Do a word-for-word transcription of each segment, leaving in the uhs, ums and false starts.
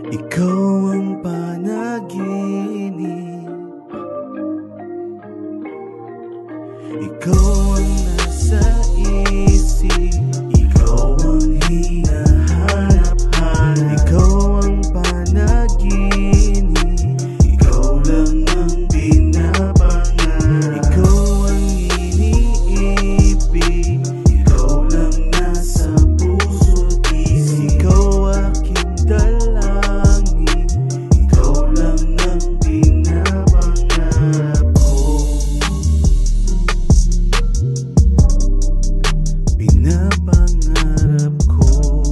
Ikaw ang panaginip, ikaw ang nasa isip, ikaw ang hinahanap-hanap. Ikaw ang panaginip, ikaw lang ang pinapangarap. Ikaw ang iniibig, ikaw lang nasa puso't isip. Ikaw aking dalangin, ikaw lang ang pinapangarap ko. Pinapangarap ko.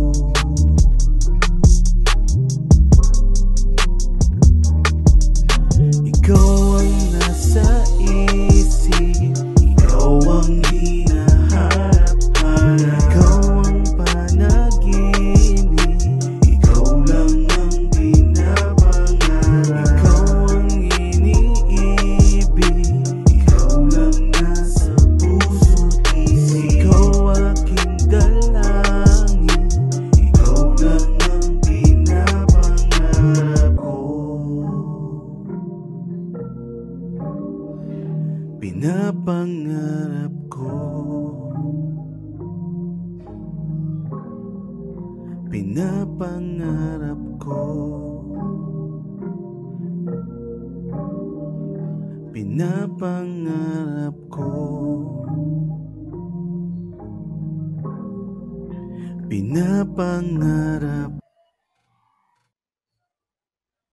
Ikaw ang nasa isip, ikaw ang hinahanap-hanap. Ikaw ang panaginip, ikaw lang ang pinapangarap. Ikaw ang iniibig, ikaw lang nasa puso't isip. Ikaw aking dalangin, ikaw lang ang pinapangarap ko. Pinapangarap ko. Pinapangarap ko. Pinapangarap ko. Pinapangarap